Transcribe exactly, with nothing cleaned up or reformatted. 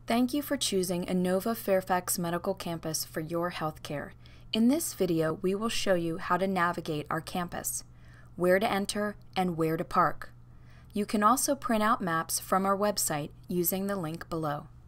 Thank you for choosing Inova Fairfax Medical Campus for your healthcare. In this video, we will show you how to navigate our campus, where to enter, and where to park. You can also print out maps from our website using the link below.